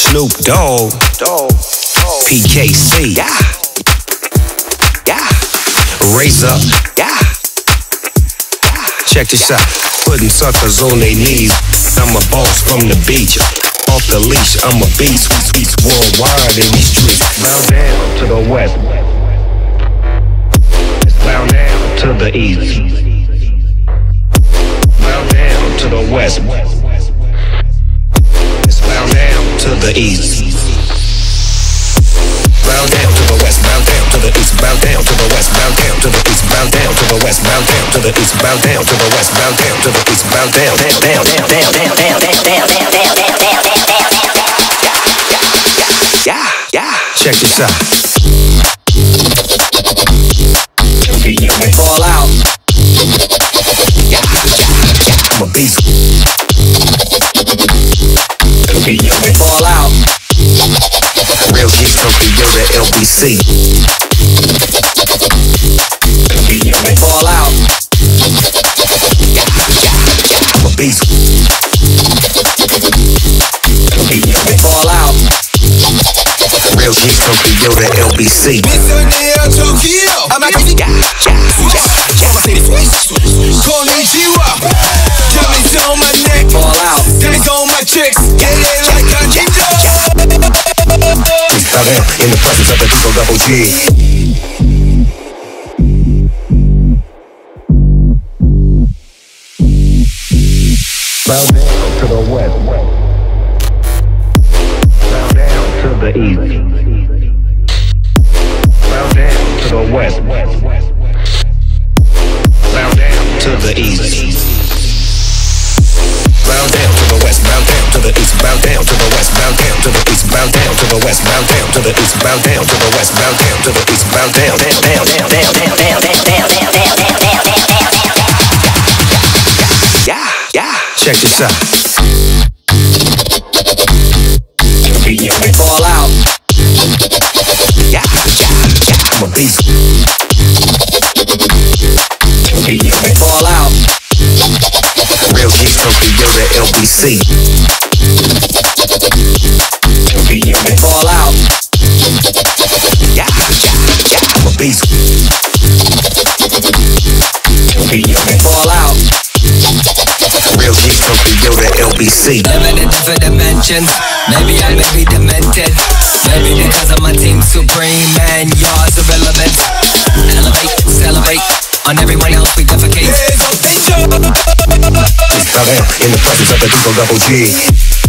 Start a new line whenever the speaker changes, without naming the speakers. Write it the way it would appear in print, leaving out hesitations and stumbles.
Snoop Dogg, PKC, yeah, yeah, raise up, yeah, check this out, putting suckers on their knees. I'm a boss from the beach, off the leash. I'm a beast, worldwide in these streets. Bow down to the west, bow down to the east, bow down to the west, bow down to the east, bow down to the west, bow down to the east, bow down to the west, bow down to the east, bow down to the west, bow down to the east, bow down to the west, bow down to the east, bow down, down, down, down, down, down, down, down, down, down, down, down. Yeah, yeah. Check this out. Fall out. Yeah, yeah. I'm a beast. Fall out. Real shit from Toyota LBC. Fall out. Yeah, yeah. I'm a beast. Fall out. Real shit from Toyota LBC. I'm a yeah, Konnichiwa. Diamonds on my neck. Fall out. Diamonds on my chicks. Get it like a ninja. Bow down in the presence of the Diesel Double G. Bow down to the west. Bow down to the east. Bow down to the west. Bow down to the east. Bow down to the west. Bow down to the east. Bow down to the west. Bow down to the east. Bow down to the west. Bow down to the east. Bow down to the west. Bow down to the east. Bow down, down, down, down, down, down, down, down, down, down, down, down, down. Yeah, yeah. Check this out. Fall out. Yeah, yeah. I'm a beast. Fall out. Real shit from Toyota LBC. Fall out. Yeah, yeah. I'm a beast. Fall out. Real shit from Toyota LBC.
Living in different dimensions. Maybe I may be demented. Maybe because of my team supreme and yours irrelevant. Elevate, celebrate. On everyone else we defecate.
Bow down in the presence of the Diesel Double G.